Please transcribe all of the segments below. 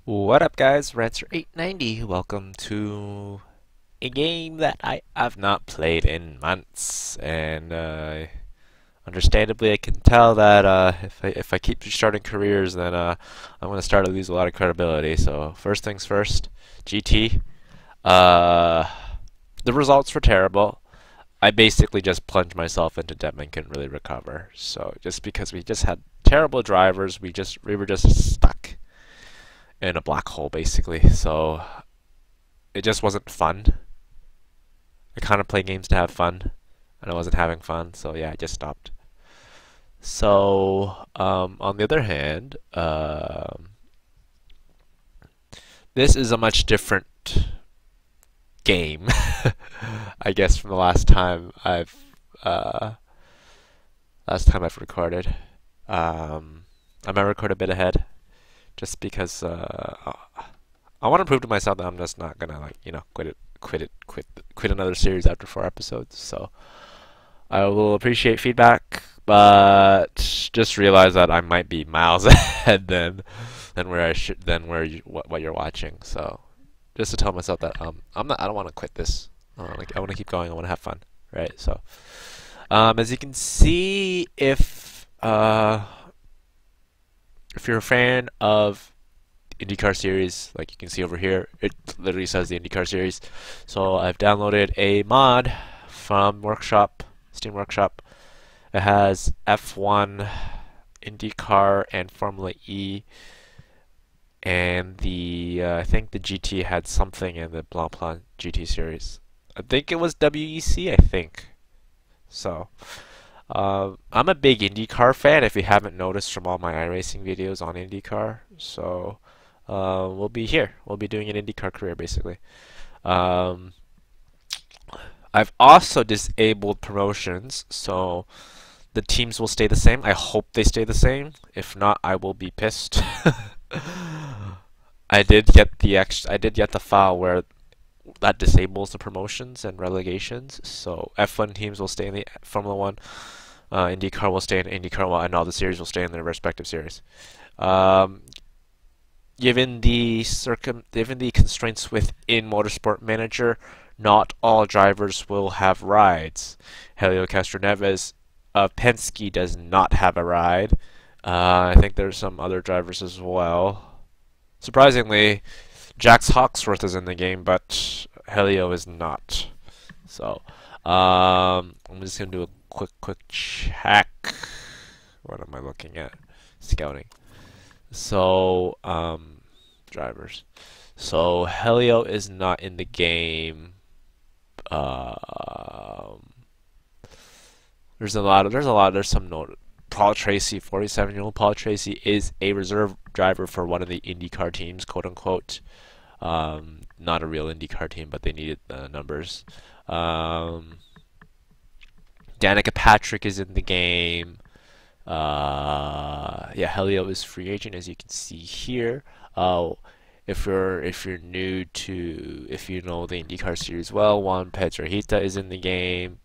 What up, guys? Rancer890. Welcome to a game that I have not played in months, and understandably, I can tell that if I keep restarting careers, then I'm gonna start to lose a lot of credibility. So first things first, GT. Uh, the results were terrible. I basically just plunged myself into debt and couldn't really recover. So just because we just had terrible drivers, we were just stuck in a black hole basically. So it just wasn't fun. I kind of play games to have fun, and I wasn't having fun, so yeah, I just stopped. So on the other hand, this is a much different game, I guess, from the uh, last time I've recorded. I might record a bit ahead, just because I want to prove to myself that I'm just not gonna quit another series after 4 episodes. So I will appreciate feedback, but just realize that I might be miles ahead than where I should than where what you're watching. So just to tell myself that I don't want to quit this. I want to keep going. I want to have fun, right? So as you can see, if you're a fan of IndyCar series, like you can see over here, it literally says the IndyCar series. So I've downloaded a mod from Steam Workshop. It has F1, IndyCar, and Formula E, and the I think the GT had something in the Blancpain GT series. I think it was WEC, I think. So I'm a big IndyCar fan, if you haven't noticed from all my iRacing videos on IndyCar. So we'll be here. We'll be doing an IndyCar career, basically. Um, I've also disabled promotions, so the teams will stay the same. I hope they stay the same. If not, I will be pissed. I did get the file where that disables the promotions and relegations. So F1 teams will stay in the Formula One. IndyCar will stay in IndyCar, and all the series will stay in their respective series. Um, given the constraints within Motorsport Manager, not all drivers will have rides. Helio Castroneves of Penske does not have a ride. I think there's some other drivers as well. Surprisingly, Jax Hawksworth is in the game, but Helio is not. So I'm just gonna do a quick check. What am I looking at? Scouting. So drivers. So Helio is not in the game. There's some note. Paul Tracy, 47-year-old Paul Tracy, is a reserve driver for one of the IndyCar teams, quote unquote. Not a real IndyCar team, but they needed the numbers. Danica Patrick is in the game. Yeah, Helio is free agent, as you can see here. If you know the IndyCar series well, Juan Petrojita is in the game.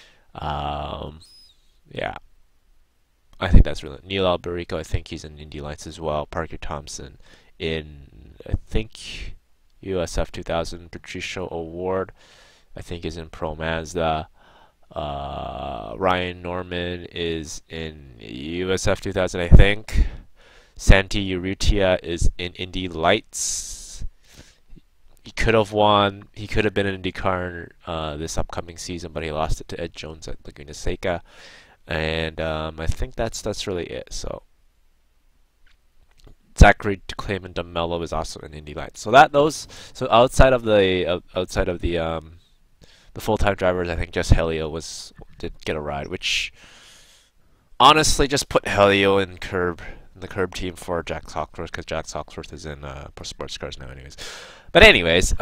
Yeah, I think that's really Neil Alberico. I think he's in Indy Lights as well. Parker Thompson in, I think, USF 2000. Patricio Award, I think, is in Pro Mazda. Ryan Norman is in USF 2000, I think. Santi Urrutia is in Indy Lights. He could have won. He could have been in IndyCar this upcoming season, but he lost it to Ed Jones at Laguna Seca. And I think that's really it. So Zachary Clayman DeMello is also in Indy Lights. So outside of the full-time drivers, I think just Helio did get a ride, which honestly just put Helio in the curb team for Jack Hawksworth, because Jack Hawksworth is in Pro Sports Cars now, anyways. But anyways,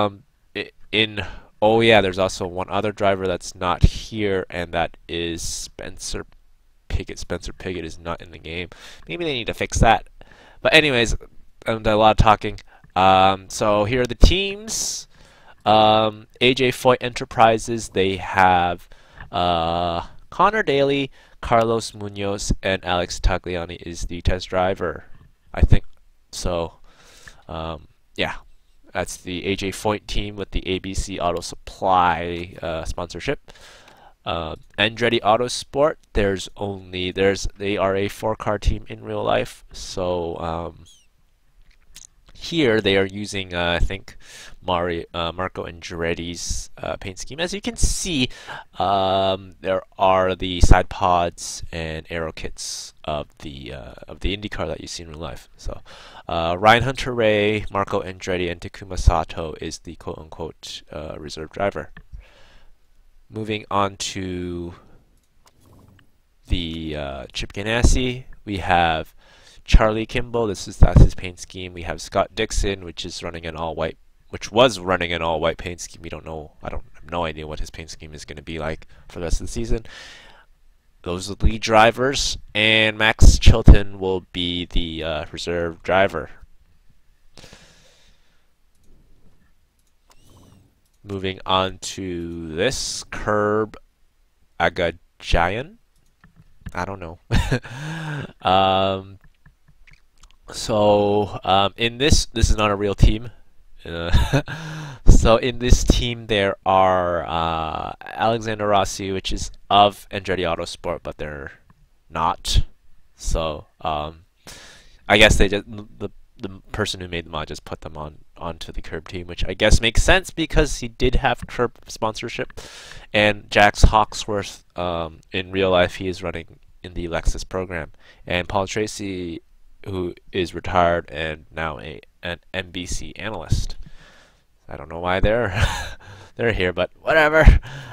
oh yeah, there's also one other driver that's not here, and that is Spencer Pigot. Spencer Pigot is not in the game. Maybe they need to fix that. But anyways, a lot of talking. So here are the teams. AJ Foyt Enterprises, they have Connor Daly, Carlos Munoz, and Alex Tagliani is the test driver. I think so. Yeah, that's the AJ Foyt team with the ABC Auto Supply sponsorship. Andretti Autosport, they are a 4-car team in real life. So here they are using I think Marco Andretti's paint scheme. As you can see, there are the side pods and aero kits of the IndyCar that you see in real life. So Ryan Hunter-Reay, Marco Andretti, and Takuma Sato is the quote-unquote reserve driver. Moving on to the Chip Ganassi, we have Charlie Kimball. That's his paint scheme. We have Scott Dixon, which was running an all white paint scheme. I have no idea what his paint scheme is going to be like for the rest of the season. Those are the lead drivers, and Max Chilton will be the reserve driver. Moving on to this, Curb Agajayan. I don't know. In this is not a real team. So in this team there are Alexander Rossi, which is of Andretti Autosport, but they're not. So I guess they just the person who made the mod just put them onto the Curb team, which I guess makes sense because he did have Curb sponsorship. And Jax Hawksworth, in real life, he is running in the Lexus program, and Paul Tracy, who is retired and now an NBC analyst. I don't know why they're here, but whatever.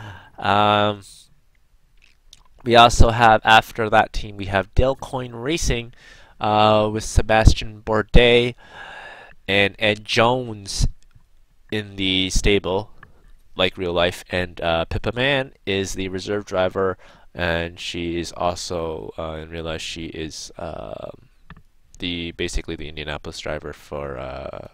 We also have, after that team, we have Delcoin Racing with Sebastian Bourdais and Ed Jones in the stable, like real life, and Pippa Mann is the reserve driver, and she is also in real life she is basically the Indianapolis driver for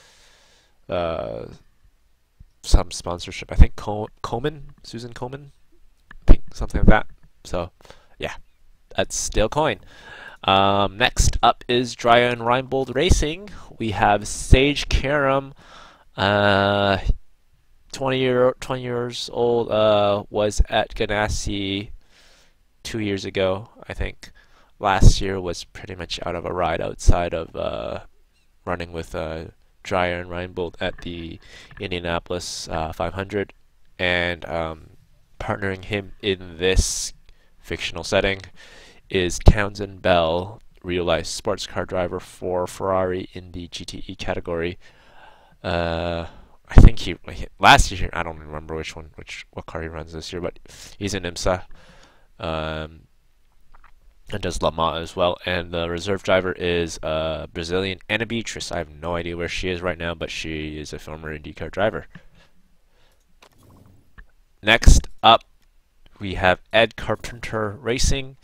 some sponsorship. I think Susan Komen, I think something like that. So yeah, that's Dale Coyne. Next up is Dreyer and Reinbold Racing. We have Sage Karam, 20 years old, was at Ganassi 2 years ago, I think. Last year was pretty much out of a ride outside of running with Dreyer and Reinbold at the Indianapolis 500, and partnering him in this fictional setting is Townsend Bell, real-life sports car driver for Ferrari in the GTE category. I think he last year, I don't remember what car he runs this year, but he's in IMSA. And does Le Mans as well. And the reserve driver is Brazilian Ana Beatriz. I have no idea where she is right now, but she is a former IndyCar driver. Next up, we have Ed Carpenter Racing.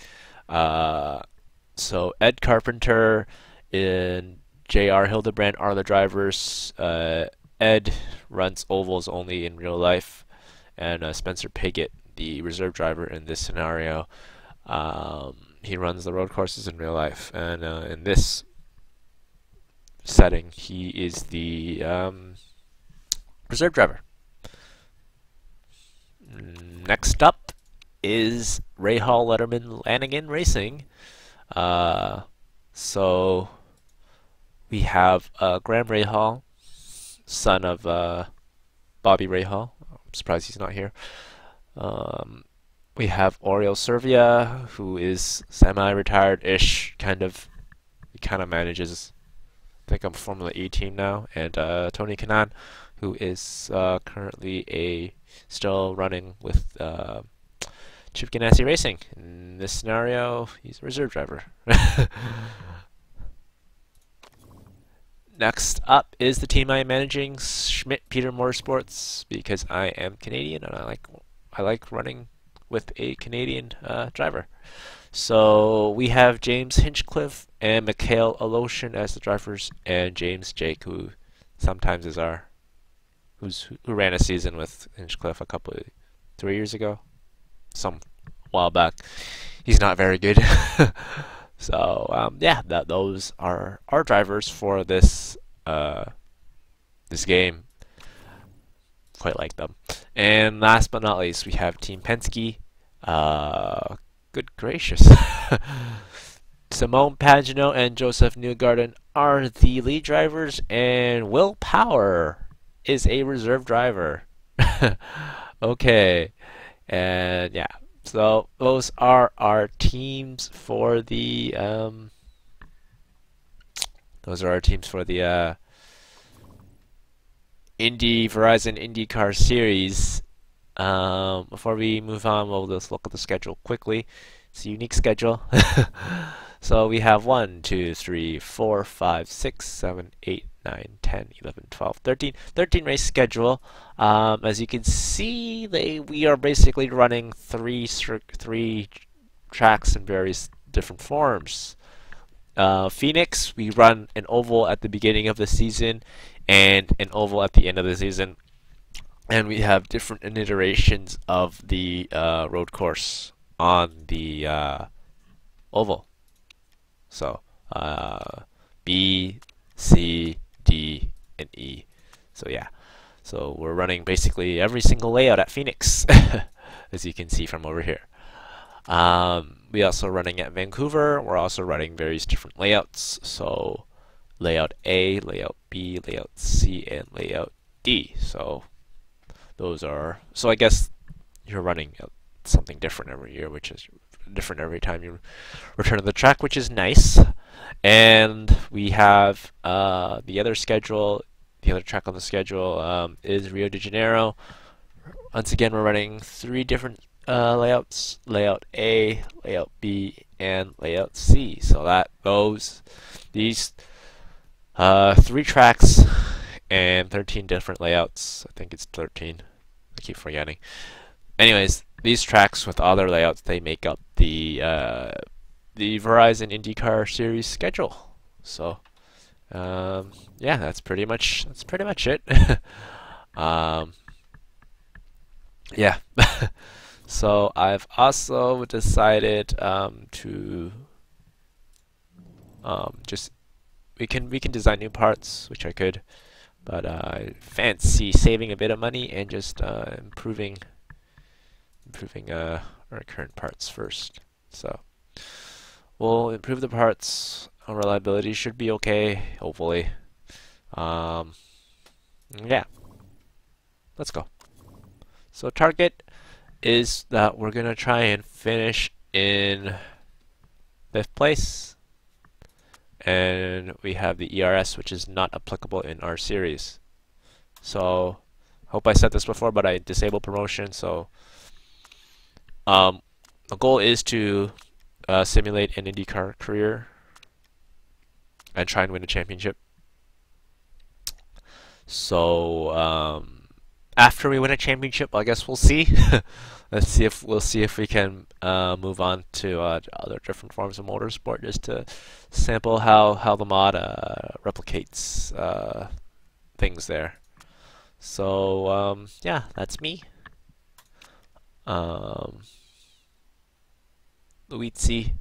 So Ed Carpenter and J.R. Hildebrand are the drivers. Ed runs ovals only in real life, and Spencer Piggott, the reserve driver in this scenario, he runs the road courses in real life, and in this setting, he is the reserve driver. Next up is Rahal Letterman Lanigan Racing. So we have Graham Rahal, son of Bobby Rahal. I'm surprised he's not here. We have Oriol Servia, who is semi-retired-ish, kind of. He kind of manages, I think, I'm Formula E team now. And Tony Kanaan, who is currently still running with Chip Ganassi Racing. In this scenario, he's a reserve driver. Next up is the team I am managing, Schmidt Peterson Motorsports, because I am Canadian and I like running with a Canadian driver. So we have James Hinchcliffe and Mikhail Aleshin as the drivers, and James Jake, who sometimes is who ran a season with Hinchcliffe 3 years ago, some while back. He's not very good. So yeah, those are our drivers for this this game. Quite like them. And last but not least, we have Team Penske. Good gracious. Simone Pagenaud and Joseph Newgarden are the lead drivers, and Will Power is a reserve driver. Okay, and yeah, so those are our teams for the Verizon IndyCar series. Before we move on, we'll just look at the schedule quickly. It's a unique schedule. So we have 1, 2, 3, 4, 5, 6, 7, 8, 9, 10, 11, 12, 13. 13 race schedule. As you can see, we are basically running three tracks in various different forms. Phoenix, we run an oval at the beginning of the season and an oval at the end of the season. And we have different iterations of the road course on the oval. So B, C, D, and E. So yeah. So we're running basically every single layout at Phoenix, as you can see from over here. We also running at Vancouver. We're also running various different layouts. So layout A, layout B, layout C, and layout D. So those are, so I guess you're running something different every year, which is different every time you return to the track, which is nice. And we have the other schedule, the other track on the schedule is Rio de Janeiro. Once again, we're running 3 different layouts: layout A, layout B, and layout C. So these 3 tracks and 13 different layouts. I think it's 13. I keep forgetting. Anyways, these tracks with other layouts, they make up the Verizon IndyCar series schedule. So yeah, that's pretty much it. Yeah. So I've also decided to just we can design new parts, which I could, but I fancy saving a bit of money and just improving our current parts first. So we'll improve the parts. Our reliability should be okay, hopefully. Yeah, let's go. So target is that we're gonna try and finish in 5th place, and we have the ERS, which is not applicable in our series. So hope I said this before, but I disabled promotion. So the goal is to simulate an IndyCar career and try and win a championship. So after we win a championship, I guess we'll see. We'll see if we can move on to other different forms of motorsport, just to sample how the mod replicates things there. So yeah, that's me. Luizzi.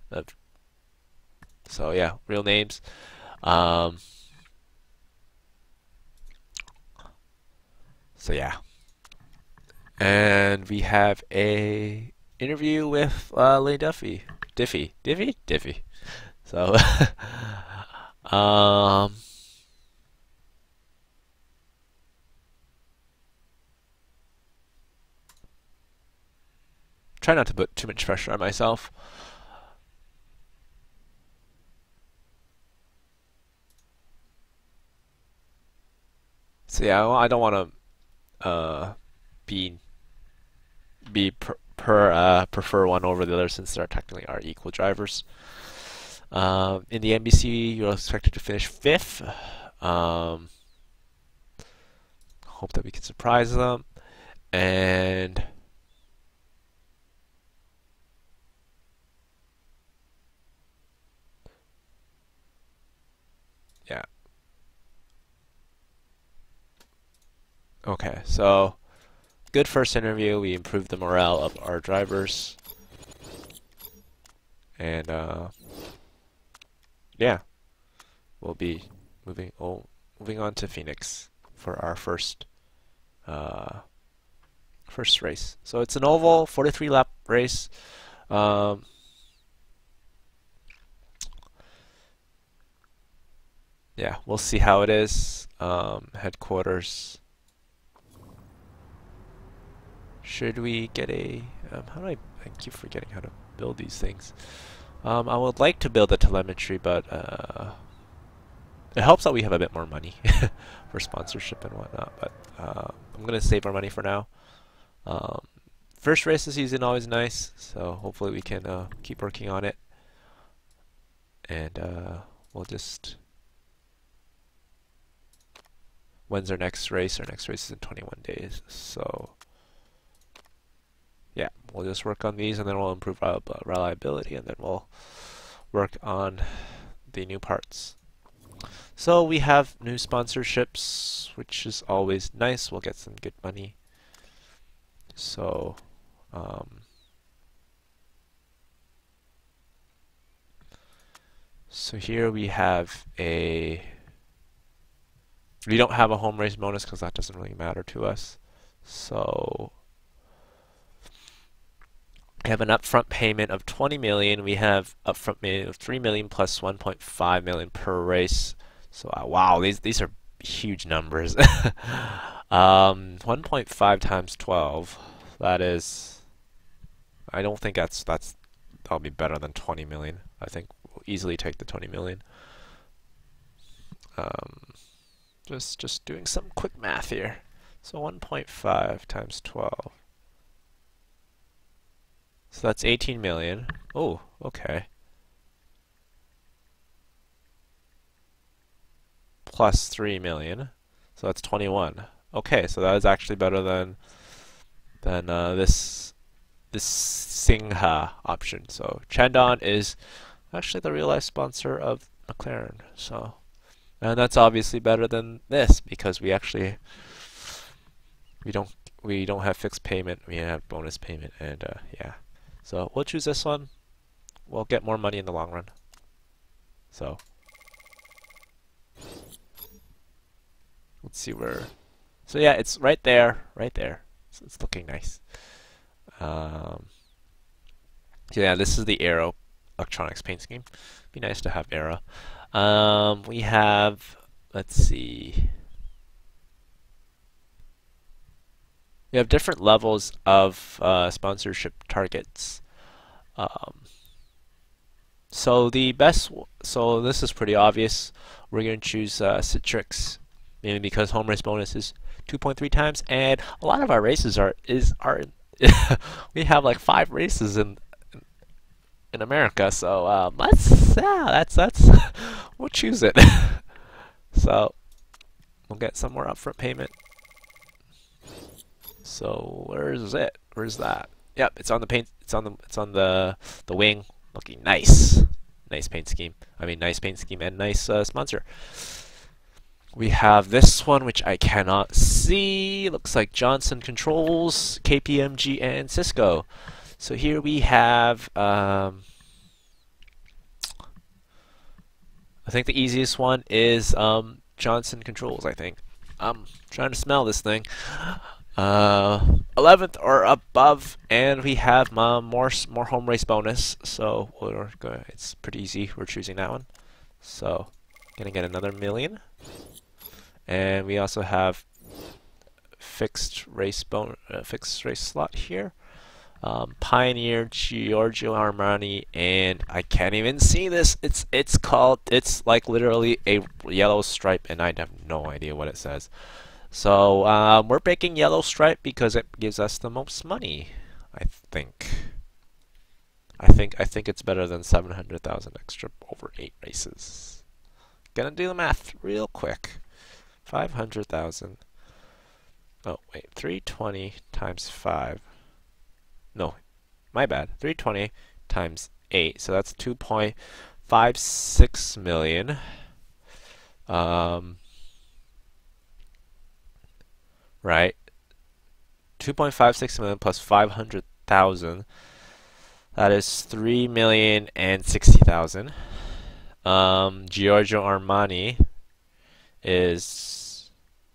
So yeah, real names. So yeah, and we have a interview with Lane Diffie. So try not to put too much pressure on myself. So yeah, well, I don't want to prefer one over the other, since they technically are equal drivers. In the NBC, you're expected to finish 5th. Hope that we can surprise them, and yeah. Okay, so good first interview. We improved the morale of our drivers, and yeah, we'll be moving moving on to Phoenix for our first race. So it's an oval 43 lap race. Yeah, we'll see how it is. Headquarters. Should we get a how do I keep forgetting how to build these things. I would like to build a telemetry, but it helps that we have a bit more money for sponsorship and whatnot, but I'm gonna save our money for now. First race of the season, always nice, so hopefully we can keep working on it, and we'll just... When's our next race? Our next race is in 21 days, so yeah, we'll just work on these, and then we'll improve reliability, and then we'll work on the new parts. So we have new sponsorships, which is always nice. We'll get some good money. So so here we have we don't have a home race bonus because that doesn't really matter to us. So we have an upfront payment of 20 million. We have upfront payment of 3 million plus 1.5 million per race. So wow, these are huge numbers. 1.5 times 12. That is, I don't think that'll be better than 20 million. I think we'll easily take the 20 million. Just doing some quick math here. So 1.5 times 12. So that's 18 million. Oh, okay. Plus 3 million. So that's 21. Okay, so that is actually better than this Singha option. So Chandon is actually the real life sponsor of McLaren. So, and that's obviously better than this because we don't have fixed payment. We have bonus payment, and yeah. So we'll choose this one. We'll get more money in the long run. So let's see where. So yeah, it's right there, right there. So it's looking nice. So yeah, this is the Aero electronics paint scheme. Be nice to have Aero. We have, let's see. We have different levels of sponsorship targets. So this is pretty obvious. We're going to choose Citrix, mainly because home race bonus is 2.3 times, and a lot of our races are we have like 5 races in America. So that's we'll choose it. So we'll get some more upfront payment. So where is it? Where's that? Yep, it's on the paint. It's on the wing. Looking nice. Nice paint scheme. I mean, nice paint scheme and nice sponsor. We have this one, which I cannot see. Looks like Johnson Controls, KPMG, and Cisco. So here we have. I think the easiest one is Johnson Controls. I think. I'm trying to smell this thing. 11th or above, and we have more home race bonus, so it's pretty easy. We're choosing that one, so gonna get another million, and we also have fixed race slot here. Pioneer, Giorgio Armani, and I can't even see this. It's like literally a yellow stripe, and I have no idea what it says. So we're picking yellow stripe because it gives us the most money. I think it's better than 700,000 extra over 8 races. Gonna do the math real quick. 500,000. Oh wait, 320 times 5. No, my bad. 320 times 8. So that's 2.56 million. Right, 2.56 million plus 500,000. That is 3,060,000. Giorgio Armani is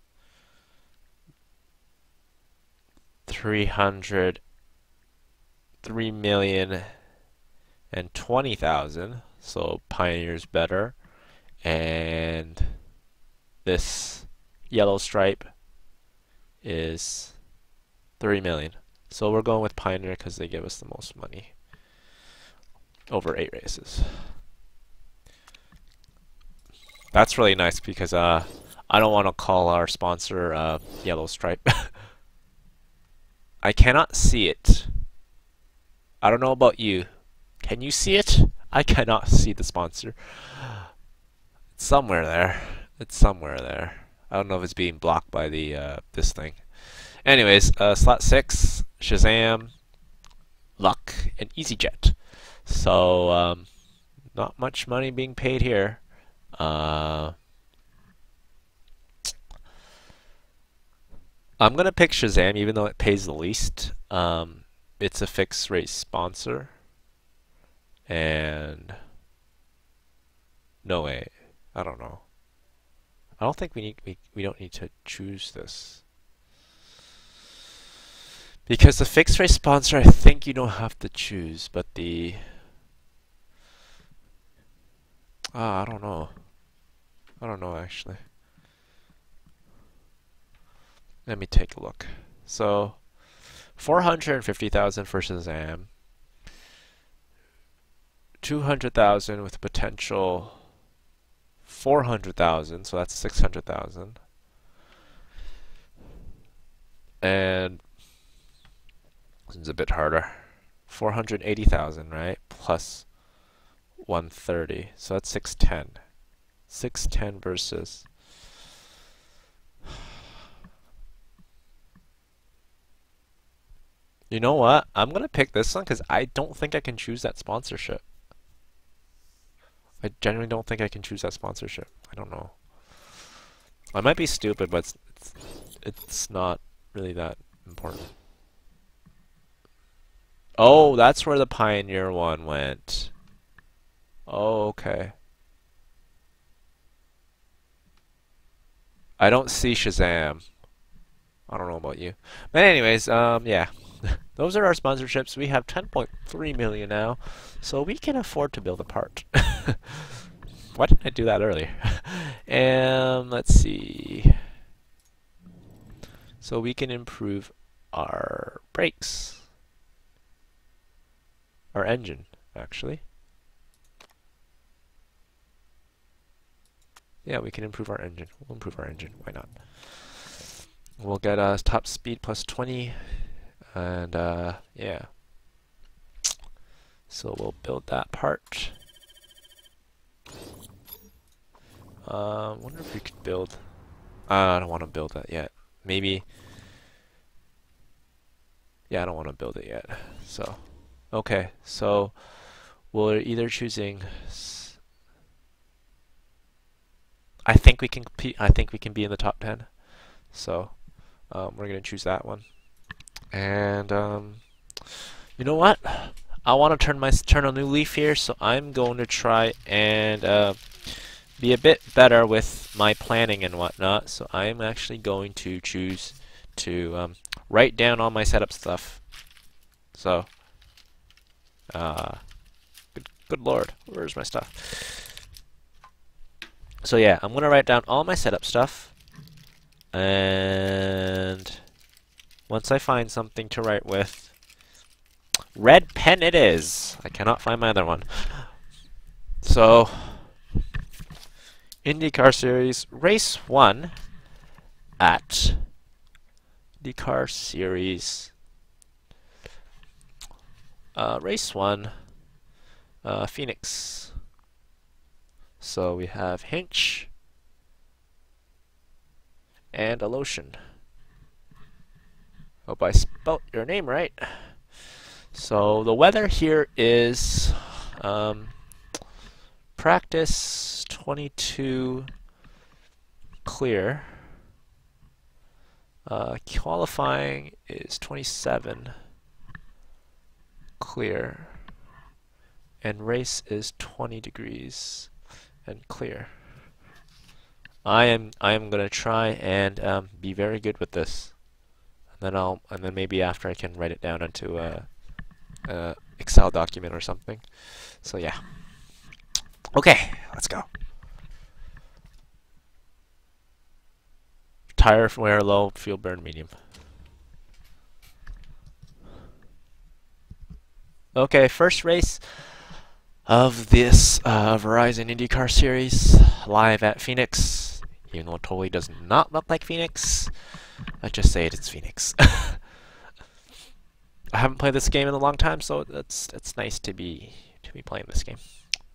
303,020,000. So Pioneer's better. And this yellow stripe is 3 million. So we're going with Pioneer because they give us the most money over 8 races. That's really nice because I don't want to call our sponsor Yellow Stripe. I cannot see it. I don't know about you. Can you see it? I cannot see the sponsor. It's somewhere there. It's somewhere there. I don't know if it's being blocked by the this thing. Anyways, slot 6, Shazam, Luck, and EasyJet. So not much money being paid here. I'm gonna pick Shazam even though it pays the least. It's a fixed rate sponsor, and no way. I don't know. I don't think we don't need to choose this because the fixed rate sponsor I think you don't have to choose, but the I don't know. I don't know actually. Let me take a look. So 450,000 for Shazam, 200,000 with potential 400,000, so that's 600,000. And this is a bit harder. 480,000, right? Plus 130, so that's 610. 610 versus. You know what? I'm gonna pick this one because I don't think I can choose that sponsorship. I genuinely don't think I can choose that sponsorship. I don't know. I might be stupid, but it's not really that important. Oh, that's where the Pioneer one went. Oh, okay. I don't see Shazam. I don't know about you. But anyways, yeah. Those are our sponsorships. We have 10.3 million now, so we can afford to build a part. Why didn't I do that earlier? And let's see. So we can improve our brakes. Our engine, actually. Yeah, we can improve our engine. We'll improve our engine. Why not? We'll get top speed plus 20. And yeah, so we'll build that part. Wonder if we could build. I don't want to build that yet. Maybe. Yeah, I don't want to build it yet. So, okay. So we're either choosing. I think we can compete. I think we can be in the top 10. So we're gonna choose that one. And you know what? I want to turn a new leaf here, so I'm going to try and be a bit better with my planning and whatnot. So I'm actually going to choose to write down all my setup stuff. So, good lord, where's my stuff? So yeah, I'm gonna write down all my setup stuff, and once I find something to write with, red pen it is. I cannot find my other one. So, IndyCar Series Race 1 at IndyCar Series Race 1 Phoenix. So we have Hinch and Aleshin. Hope I spelt your name right. So the weather here is practice 22 clear. Qualifying is 27 clear. And race is 20 degrees and clear. I am gonna try and be very good with this. And then maybe after I can write it down into a Excel document or something. So yeah. Okay, let's go. Tire wear low, fuel burn medium. Okay, first race of this Verizon IndyCar series, live at Phoenix. Even though it totally does not look like Phoenix, I just say it's Phoenix. I haven't played this game in a long time, so it's nice to be playing this game.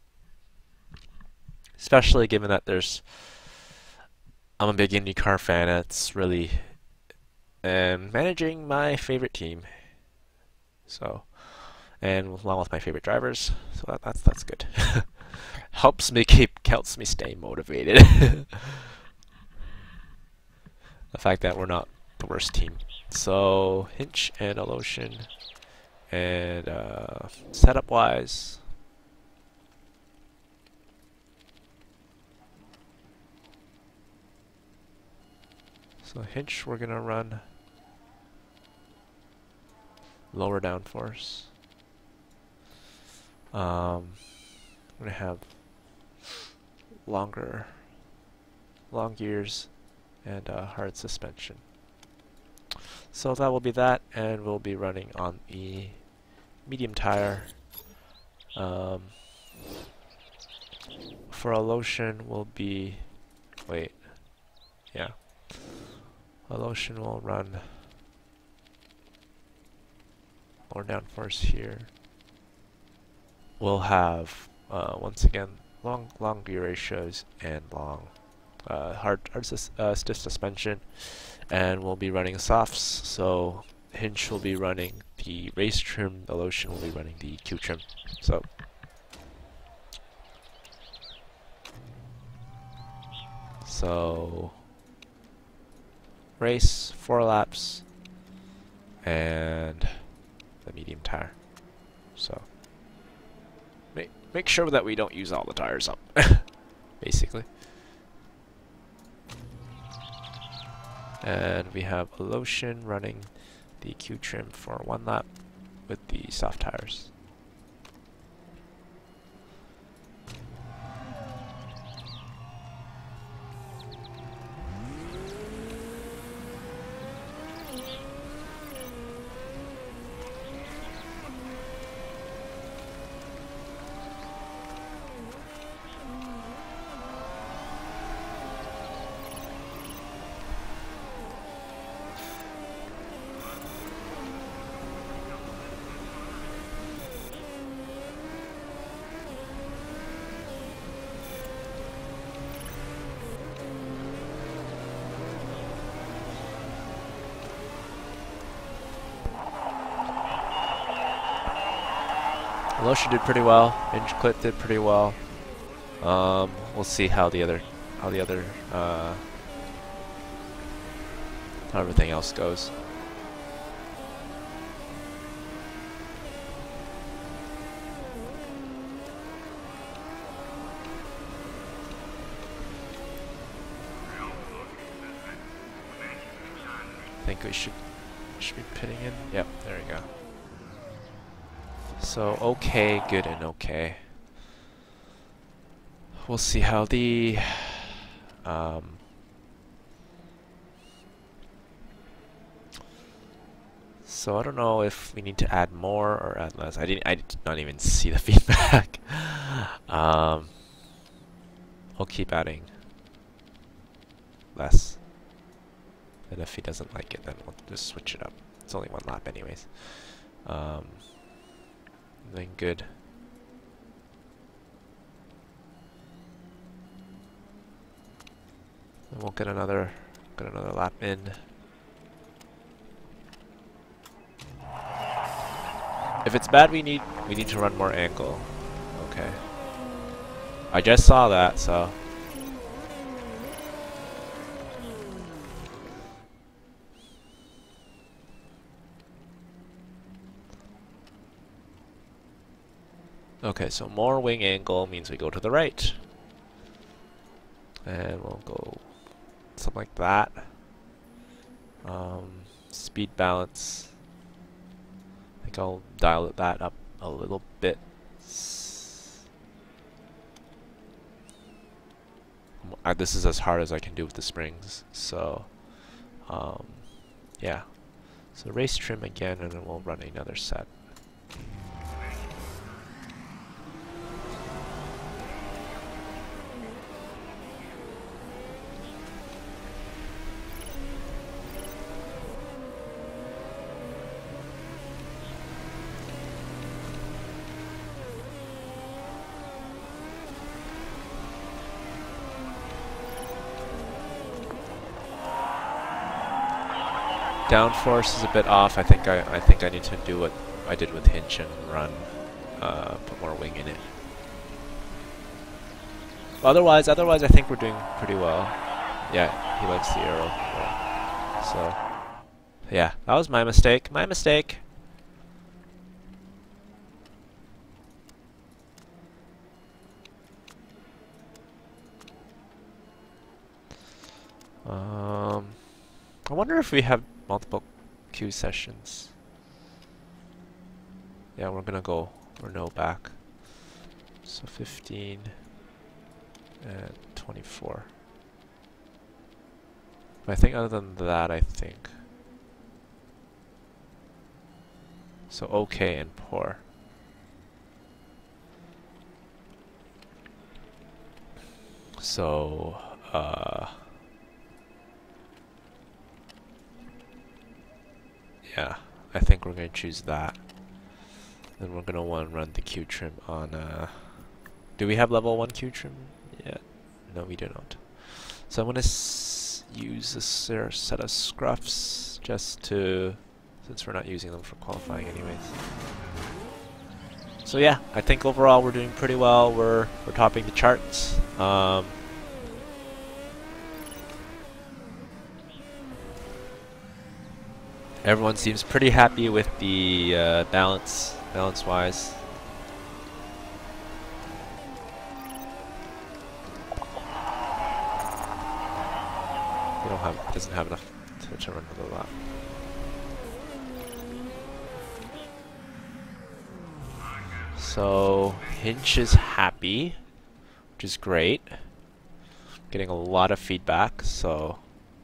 Especially given that I'm a big IndyCar fan. It's really managing my favorite team. So, and along with my favorite drivers, so that's good. helps me stay motivated. The fact that we're not the worst team. So Hinch and Aleshin, and setup wise, so Hinch we're gonna run lower downforce. I'm gonna have long gears and hard suspension. So that will be that, and we'll be running on the medium tire. For Aleshin will be, Aleshin will run lower downforce here. We'll have once again long gear ratios and long stiff suspension, and we'll be running softs. So Hinch will be running the race trim, Aleshin will be running the Q trim. So race 4 laps and the medium tire. So make sure that we don't use all the tires up, basically. And we have Aleshin running the Q trim for 1 lap with the soft tires. Aleshin did pretty well. Hinchcliffe did pretty well. We'll see how everything else goes. I think we should be pitting in. Yep, there we go. So okay, good, and okay. We'll see how the so I don't know if we need to add more or add less. I did not even see the feedback. I'll keep adding less. And if he doesn't like it, then we'll just switch it up. It's only 1 lap anyways. Then good. And we'll get another lap in. If it's bad, we need to run more angle. Okay. I just saw that, so. Okay, so more wing angle means we go to the right. And we'll go something like that. Speed balance. I think I'll dial that up a little bit. This is as hard as I can do with the springs. So, yeah. So race trim again, and then we'll run another set. Downforce is a bit off. I think I need to do what I did with Hinch and run, put more wing in it. Otherwise, I think we're doing pretty well. Yeah, he likes the arrow. Yeah. So, yeah, that was my mistake. My mistake. I wonder if we have multiple queue sessions. Yeah, we're gonna go Renault back. So 15 and 24. But I think other than that, I think. So okay and poor. So, yeah, I think we're going to choose that. Then we're going to want to run the Q trim on, do we have level 1 Q trim? Yeah, no we do not. So I'm going to use this set of scruffs just to, since we're not using them for qualifying anyways. So yeah, I think overall we're doing pretty well. We're topping the charts. Everyone seems pretty happy with the balance-wise. Doesn't have enough to run another lap. So Hinch is happy, which is great. Getting a lot of feedback, so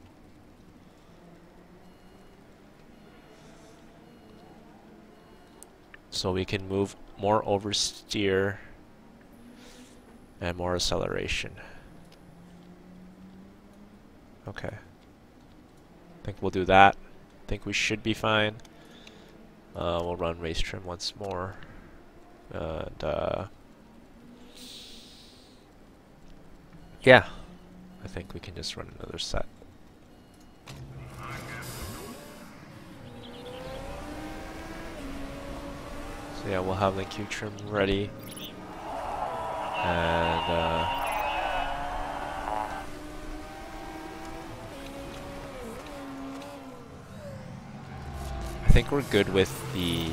we can move more oversteer and more acceleration. Okay. I think we'll do that. I think we should be fine. We'll run race trim once more. And yeah, I think we can just run another set. So yeah, we'll have the Q trim ready. And I think we're good with the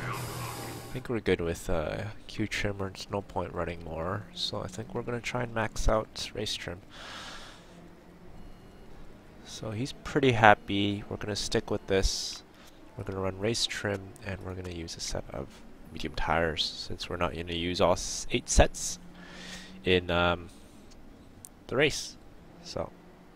Q trim. There's no point running more, so I think we're gonna try and max out race trim. So he's pretty happy. We're gonna stick with this. We're gonna run race trim, and we're gonna use a set of medium tires since we're not gonna use all 8 sets in the race. So.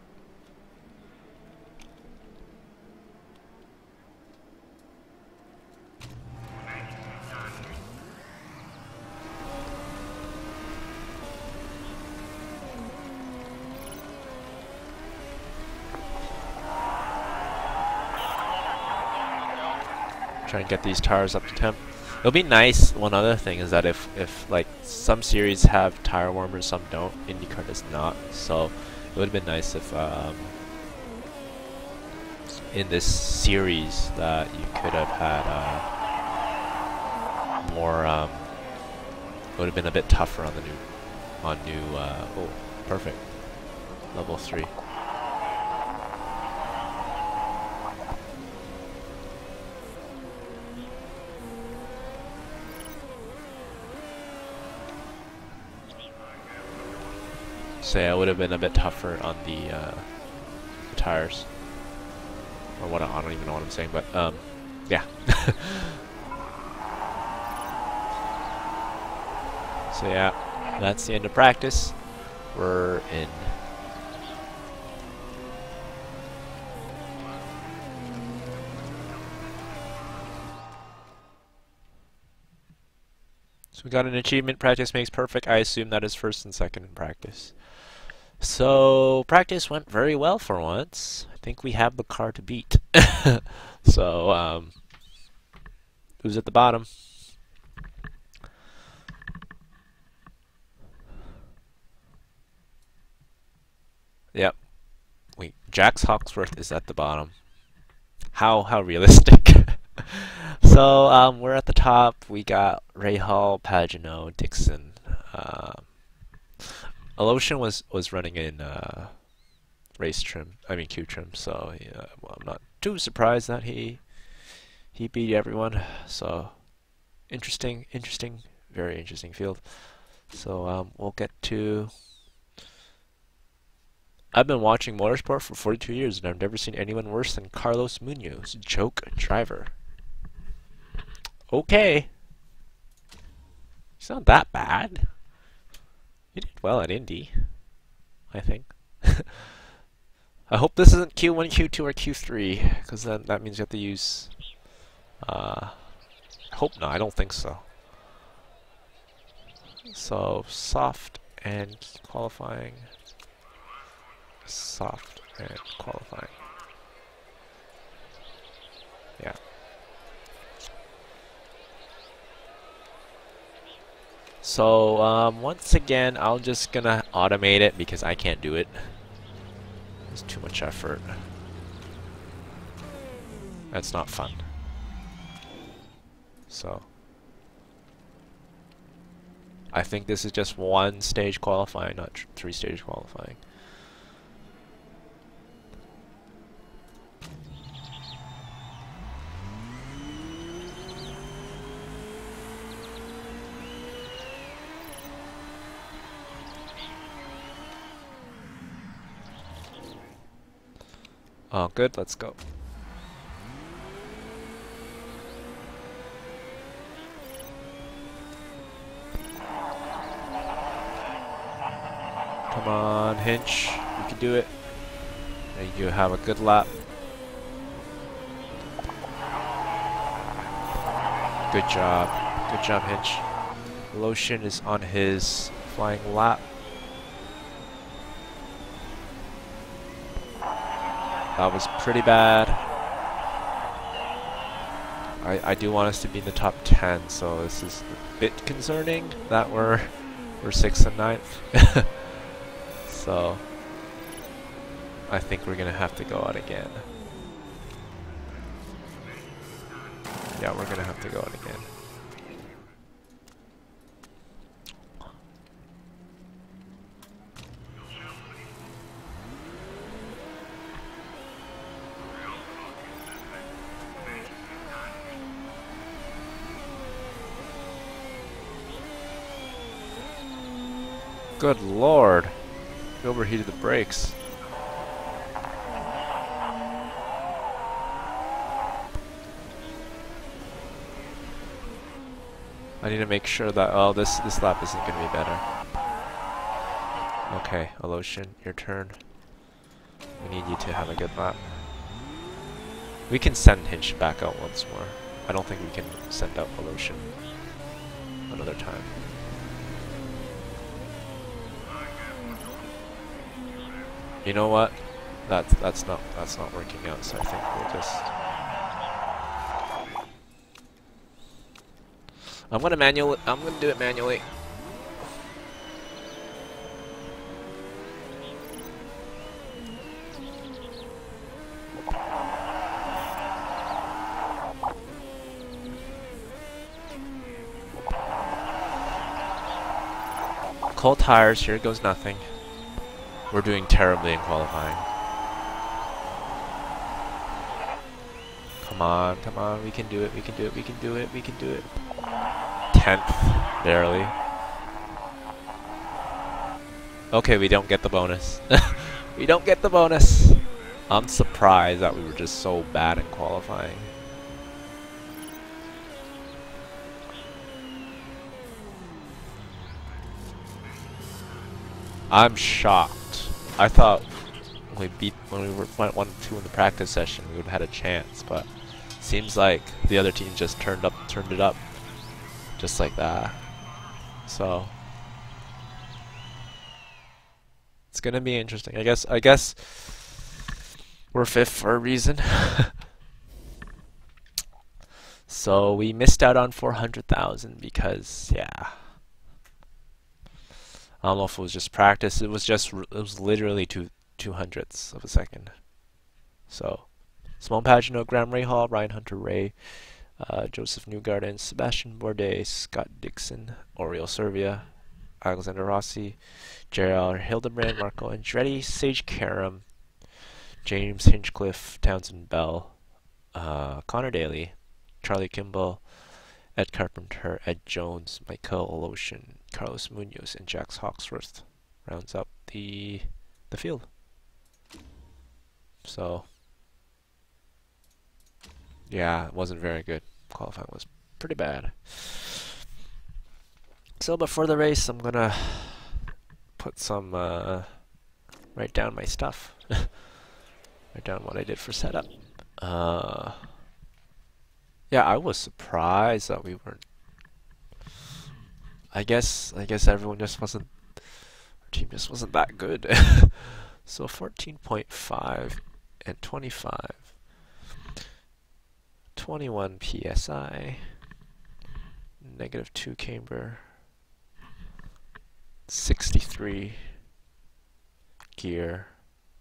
Try and get these tires up to temp. It'll be nice. One other thing is that if like some series have tire warmers, some don't. IndyCar does not. So it would have been nice if in this series that you could have had more. It would have been a bit tougher on the new. Oh, perfect. Level 3. So yeah, it would have been a bit tougher on the tires. Or what, I don't even know what I'm saying, but yeah. So yeah, that's the end of practice. We're in. So we got an achievement, practice makes perfect. I assume that is first and second in practice. So practice went very well for once. I think we have the car to beat. So who's at the bottom? Yep. Wait, Jax Hawksworth is at the bottom. How realistic? So we're at the top. We got Rahal, Pagano, Dixon. Aleshin was running in race trim. I mean Q trim. So yeah, well, I'm not too surprised that he beat everyone. So interesting, very interesting field. So we'll get to. I've been watching motorsport for 42 years, and I've never seen anyone worse than Carlos Munoz, joke driver. Okay. He's not that bad. He did well at Indy, I think. I hope this isn't Q1, Q2, or Q3, because then that means you have to use... I hope not, I don't think so. So, soft and qualifying. Soft and qualifying. Yeah. So once again, I'm just gonna automate it because I can't do it. It's too much effort. That's not fun. So I think this is just one stage qualifying, not 3 stage qualifying. Oh, good. Let's go. Come on, Hinch. You can do it. There you have a good lap. Good job. Good job, Hinch. Aleshin is on his flying lap. That was pretty bad. I do want us to be in the top 10, so this is a bit concerning that we're 6th and 9th. So I think we're gonna have to go out again. Yeah, we're gonna have to go out again. Good lord. He overheated the brakes. I need to make sure that this lap isn't going to be better. Okay, Aleshin, your turn. We need you to have a good lap. We can send Hinch back out once more. I don't think we can send out Aleshin another time. You know what? That's not working out. So I think we'll just. I'm gonna do it manually. Cold tires. Here goes nothing. We're doing terribly in qualifying. Come on, we can do it, we can do it, we can do it, we can do it. 10th, barely. Okay, we don't get the bonus. We don't get the bonus. I'm surprised that we were just so bad in qualifying. I'm shocked. I thought when we went 1-2 in the practice session, we would have had a chance, but seems like the other team just turned it up, just like that. So it's gonna be interesting. I guess we're fifth for a reason. So we missed out on 400,000 because, yeah. I don't know if it was just practice. It was literally 2/200ths of a second. So, Simone Pagino, Graham Rahal, Ryan Hunter-Reay, Joseph Newgarden, Sebastian Bourdais, Scott Dixon, Oriol Servia, Alexander Rossi, J.R. Hildebrand, Marco Andretti, Sage Karam, James Hinchcliffe, Townsend Bell, Connor Daly, Charlie Kimball, Ed Carpenter, Ed Jones, Mikhail Aleshin, Carlos Munoz, and Jax Hawksworth rounds up the field. So yeah, it wasn't very good. Qualifying was pretty bad. So before the race, I'm gonna put some write down my stuff. Write down what I did for setup. Yeah, I was surprised that we weren't. I guess everyone just wasn't. Our team just wasn't that good. So 14.5 and 25. 21 psi. -2 camber. 63 gear.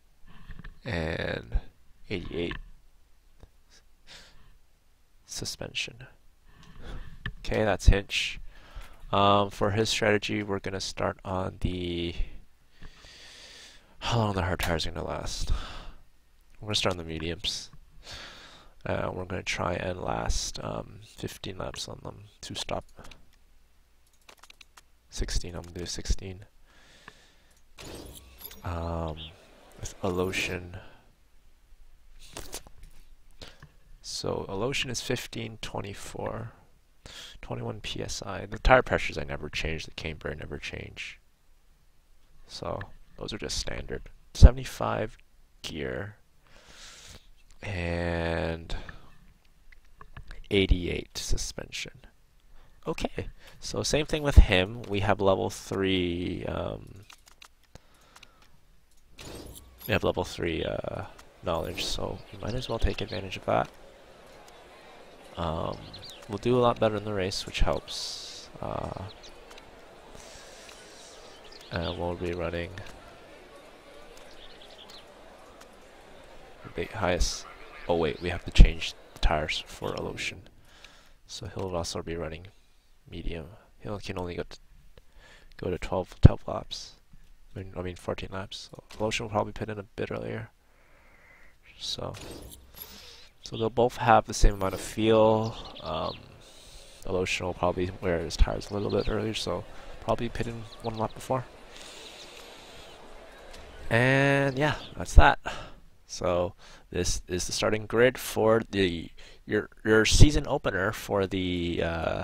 And 88 suspension. Okay, that's Hinch. For his strategy, we're gonna start on the. How long the hard tires are gonna last? We're gonna start on the mediums. We're gonna try and last 15 laps on them to stop. 16. I'm gonna do 16. With Aleshin. So Aleshin is 15, 24, 21 psi. The tire pressures I never change. The camber I never change. So those are just standard. 75 gear and 88 suspension. Okay, so same thing with him. We have level 3. We have level 3 knowledge, so we might as well take advantage of that. We'll do a lot better in the race, which helps. And we'll be running the highest. Oh wait, we have to change the tires for Aleshin, so he'll also be running medium. He can only go to 12 laps. I mean 14 laps. So Aleshin will probably pit in a bit earlier. So they'll both have the same amount of fuel. Aleshin will probably wear his tires a little bit earlier, so probably pit in 1 lap before. And yeah, that's that. So this is the starting grid for your season opener for the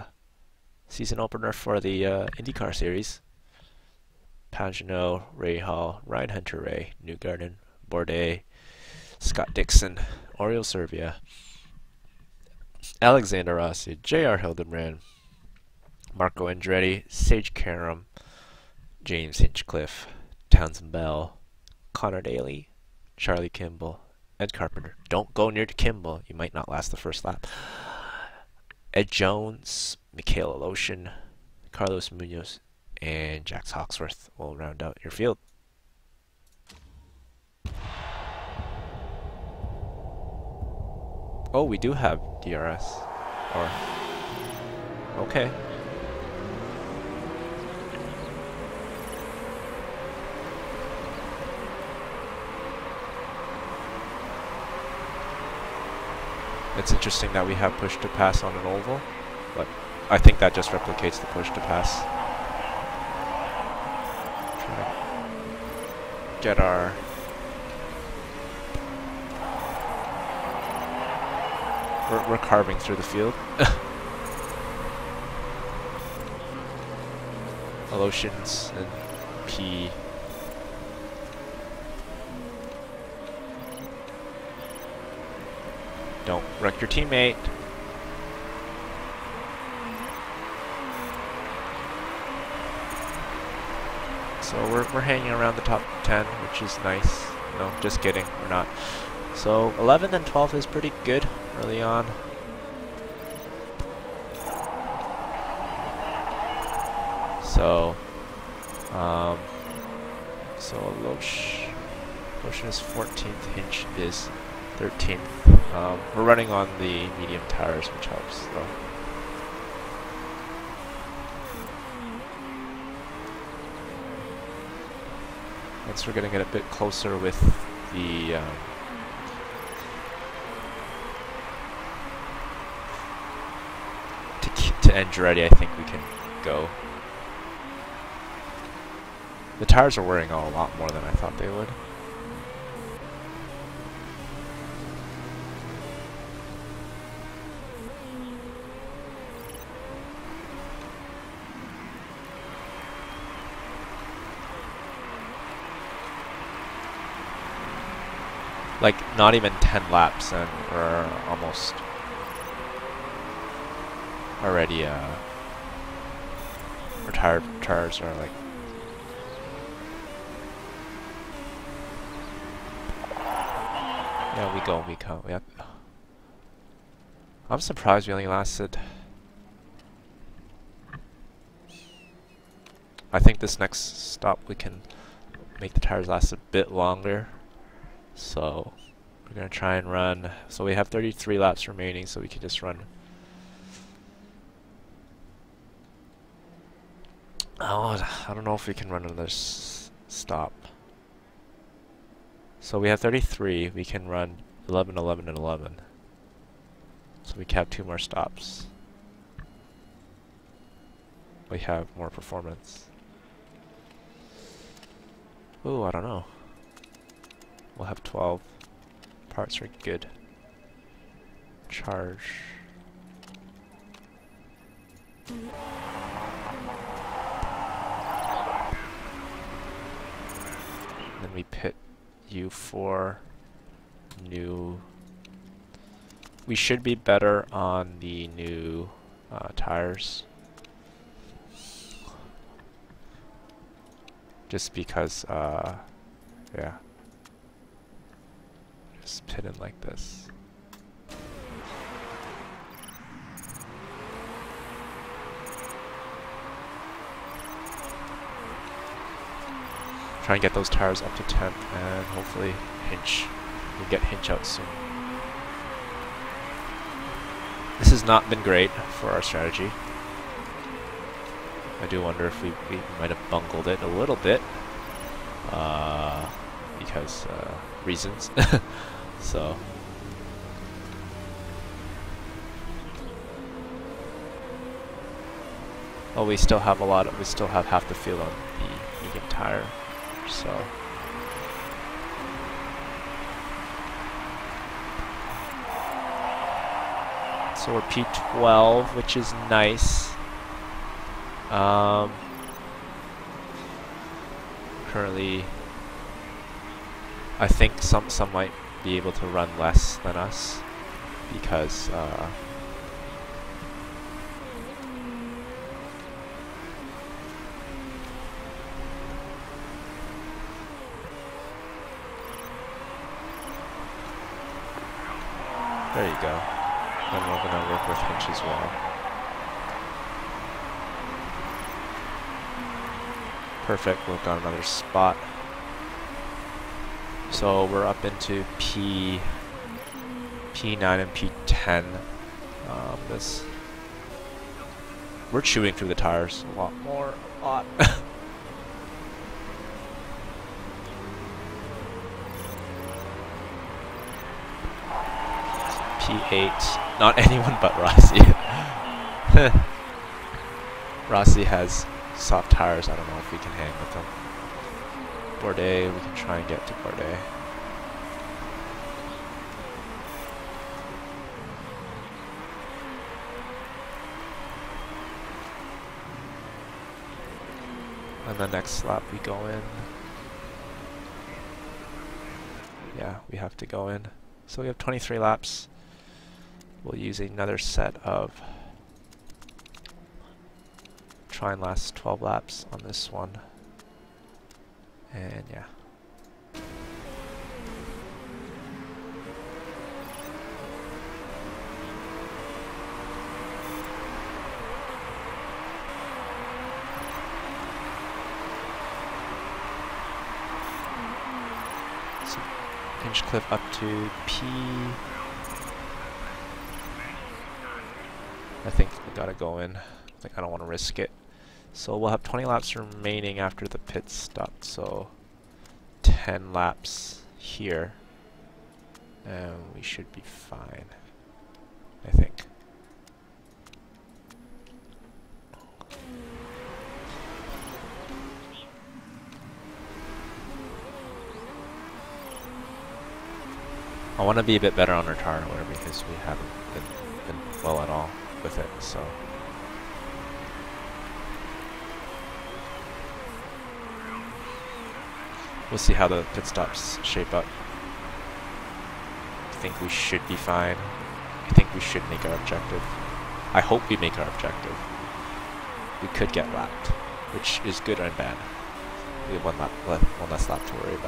IndyCar series. Pagino, Rahal, Ryan Hunter-Reay, Newgarden, Bourdais, Scott Dixon, Oriol Servia, Alexander Rossi, J.R. Hildebrand, Marco Andretti, Sage Karam, James Hinchcliffe, Townsend Bell, Connor Daly, Charlie Kimball, Ed Carpenter. Don't go near to Kimball. You might not last the first lap. Ed Jones, Mikhail Aleshin, Carlos Munoz, and Jax Hawksworth will round out your field. Oh, we do have DRS. Or okay. It's interesting that we have push to pass on an oval, but I think that just replicates the push to pass. get our we're carving through the field. Aleshin's and P. Don't wreck your teammate. So we're hanging around the top 10, which is nice. No, just kidding, we're not. So 11th and 12th is pretty good early on. So, Aleshin is 14th, Hinch is 13th. We're running on the medium tires, which helps though. Once we're gonna get a bit closer with the to end ready, I think we can go. The tires are wearing out a lot more than I thought they would. Like, not even 10 laps and we're almost already, our tires are like... Yeah, we go. Yeah. I'm surprised we only lasted... I think this next stop we can make the tires last a bit longer. So we're gonna try and run. So we have 33 laps remaining, so we can just run. Oh, I don't know if we can run another stop. So we have 33. We can run 11, 11, and 11. So we can have 2 more stops. We have more performance. Ooh, I don't know. We'll have 12. Parts are good. Charge. Then we pit you for new. We should be better on the new tires. Just because, yeah. Just pit in like this. Try and get those tires up to 10th, and hopefully we'll get Hinch out soon. This has not been great for our strategy. I do wonder if we might have bungled it a little bit, because reasons. So well, we still have half the field on the medium tire, so we're P12, which is nice. Currently, I think some might be able to run less than us because there you go. Then we're gonna work with Hinch as well. Perfect, we've got another spot. So we're up into P9 and P10. We're chewing through the tires a lot. P8, not anyone but Rossi. Rossi has soft tires, I don't know if we can hang with them. Bourdais, we can try and get to Bourdais. And the next lap we go in. Yeah, we have to go in. So we have 23 laps. We'll use another set of try and last 12 laps on this one. And yeah. So Hinchcliffe up to P. I think we gotta go in. I don't want to risk it. So we'll have 20 laps remaining after the pit stop, so 10 laps here, and we should be fine, I think. I want to be a bit better on our tire wear because we haven't been well at all with it, so. We'll see how the pit stops shape up. I think we should be fine. I think we should make our objective. I hope we make our objective. We could get lapped, which is good and bad. We have one less lap to worry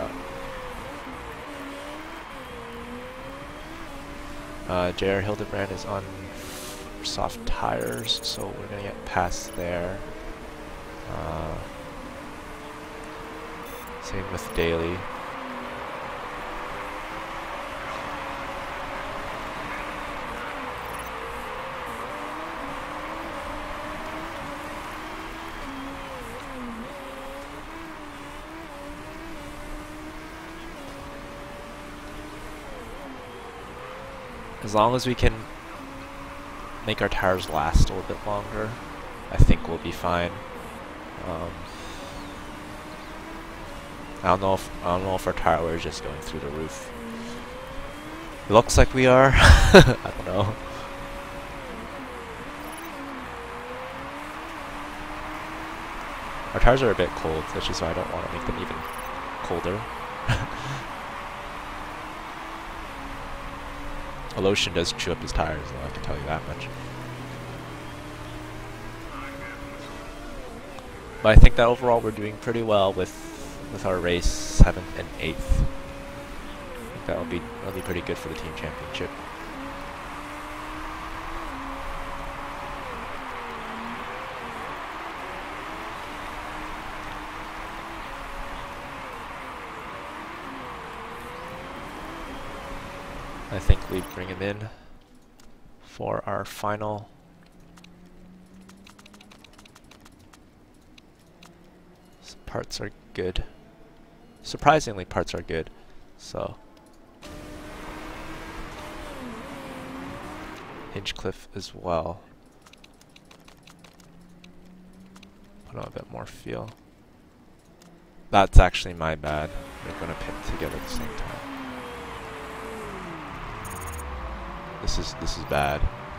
about. J.R. Hildebrand is on soft tires, so we're going to get past there. Same with Daly. As long as we can make our tires last a little bit longer, I think we'll be fine. I don't know if our tire wear is just going through the roof. It looks like we are. I don't know. Our tires are a bit cold, which is why I don't want to make them even colder. Aleshin does chew up his tires, though, I can tell you that much. But I think that overall we're doing pretty well with our race 7th and 8th. I think that'll be pretty good for the team championship. I think we bring him in for our final. Parts are good. Surprisingly, parts are good. So Hinchcliffe as well. Put on a bit more fuel. That's actually my bad. They're gonna pit together at the same time. This is bad.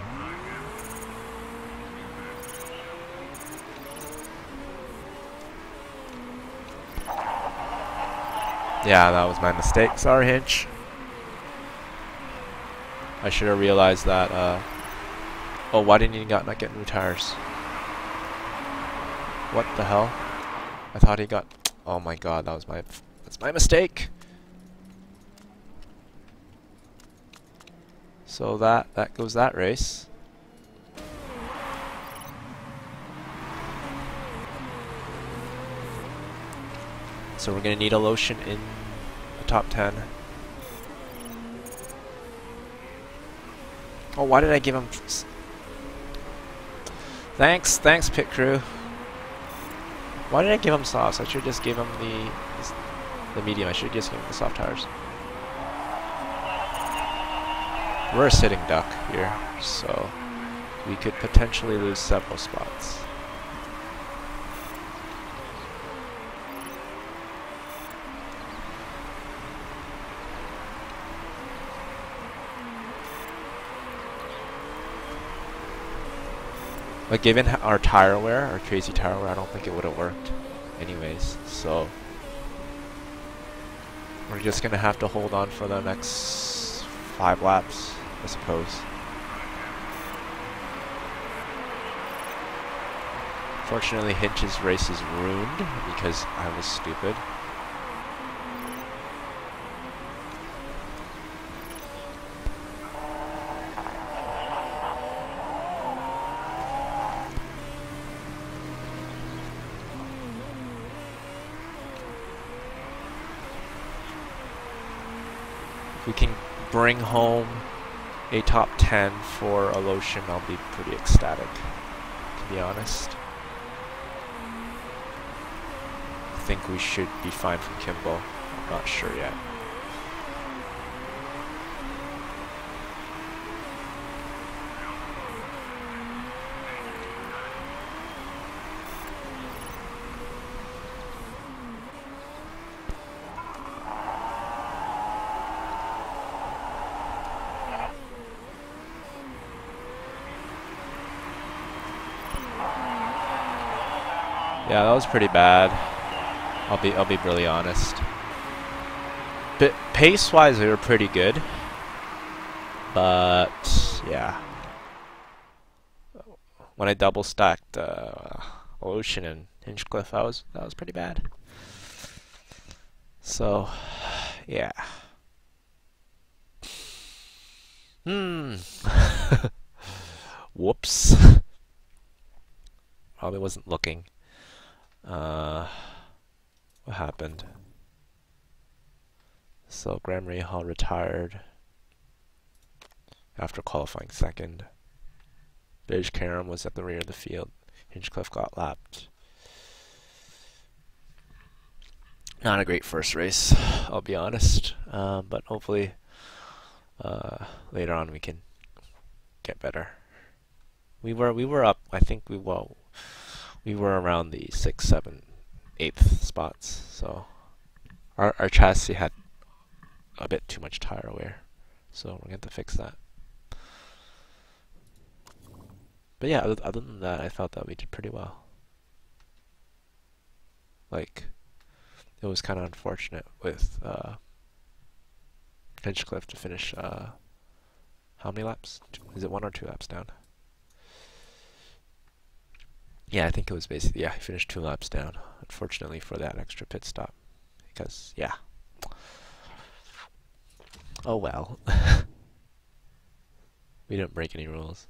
Yeah, that was my mistake. Sorry, Hinch. I should have realized that. Oh, why didn't you not get new tires? What the hell? I thought he got. Oh my God, that's my mistake. So that goes that race. So we're gonna need Aleshin in the top 10. Oh, why did I give him? Thanks, pit crew. Why did I give him softs? I should just give him the medium. I should just give him the soft tires. We're a sitting duck here, so we could potentially lose several spots. But given our tire wear, our crazy tire wear, I don't think it would have worked anyways. So we're just gonna have to hold on for the next 5 laps, I suppose. Fortunately, Hinch's race is ruined because I was stupid. If we can bring home a top 10 for Aleshin, I'll be pretty ecstatic, to be honest. I think we should be fine from Kimball. I'm not sure yet. Yeah, that was pretty bad. I'll be really honest. But pace-wise, they were pretty good. But yeah, when I double stacked Aleshin and Hinchcliffe, that was pretty bad. So yeah. Whoops. Probably wasn't looking. What happened? So Graham Rahal retired after qualifying second. Beige Karam was at the rear of the field. Hinchcliffe got lapped. Not a great first race, I'll be honest. But hopefully later on we can get better. We were up. I think we were around the 6th, 7th, 8th spots. So our chassis had a bit too much tire wear, so we're going to fix that. But yeah, other than that, I thought that we did pretty well. Like, it was kind of unfortunate with Hinchcliffe to finish how many laps? Is it 1 or 2 laps down? Yeah, I think it was basically, yeah, he finished 2 laps down, unfortunately, for that extra pit stop. Because, yeah. Oh well. We didn't break any rules.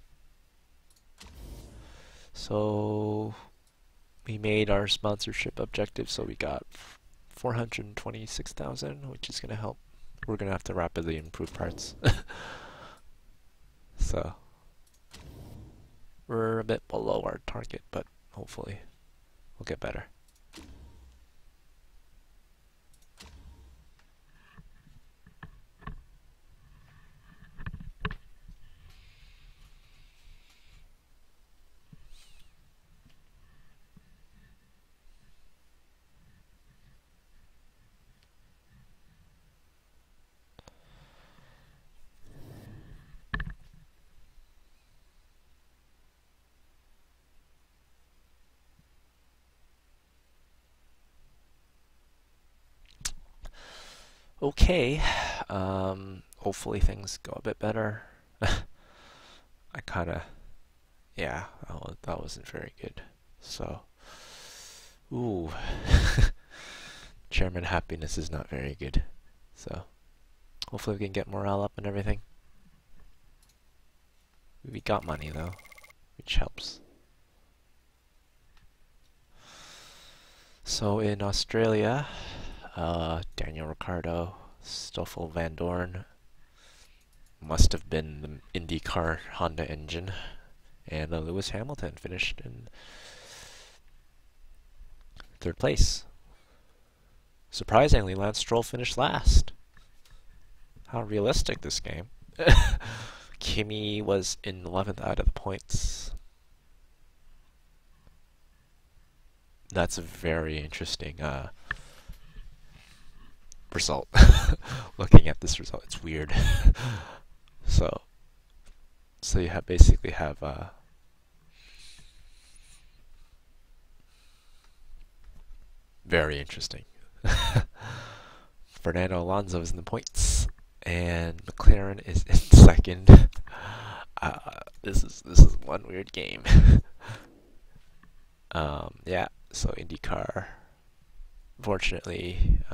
So we made our sponsorship objective, so we got 426,000, which is going to help. We're going to have to rapidly improve parts. So we're a bit below our target, but hopefully we'll get better. Okay, hopefully things go a bit better. I kinda, yeah, that wasn't very good. So, ooh, chairman happiness is not very good. So, hopefully we can get morale up and everything. We got money though, which helps. So in Australia, Daniel Ricciardo, Stoffel Van Dorn, must have been the IndyCar Honda engine, and Lewis Hamilton finished in 3rd place. Surprisingly, Lance Stroll finished last. How realistic this game. Kimi was in 11th out of the points. That's a very interesting result. Looking at this result, it's weird. So you basically have very interesting. Fernando Alonso is in the points, and McLaren is in second. This is one weird game. Yeah, so IndyCar, fortunately,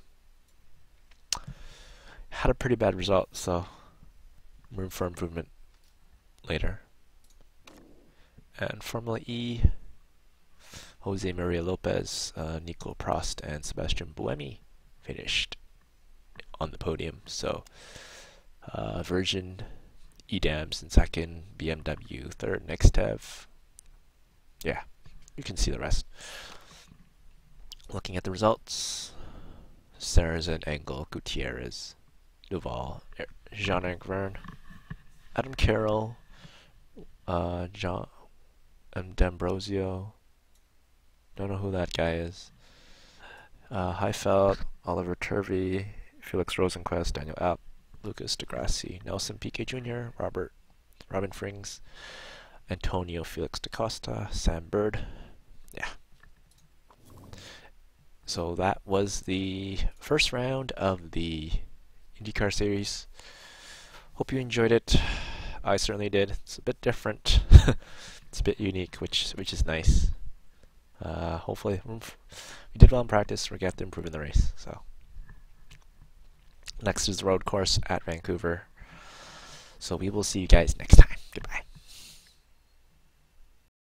had a pretty bad result, so room for improvement later. And Formula E, Jose Maria Lopez, Nico Prost, and Sebastian Buemi finished on the podium. So Virgin, EDAMS in second, BMW third, Nextev. Yeah, you can see the rest. Looking at the results, Sarrazin, Engel, Gutierrez, Duval, Jean-Eric Verne, Adam Carroll, John D'Ambrosio, don't know who that guy is, Heifeld, Oliver Turvey, Felix Rosenquist, Daniel Abt, Lucas deGrassi, Nelson Piquet Jr., Robin Frings, Antonio Felix da Costa, Sam Bird. Yeah. So that was the first round of the IndyCar series. Hope you enjoyed it. I certainly did. It's a bit different. It's a bit unique, which is nice. Hopefully, we did well in practice. We got to improve in the race. So next is the road course at Vancouver. So we will see you guys next time.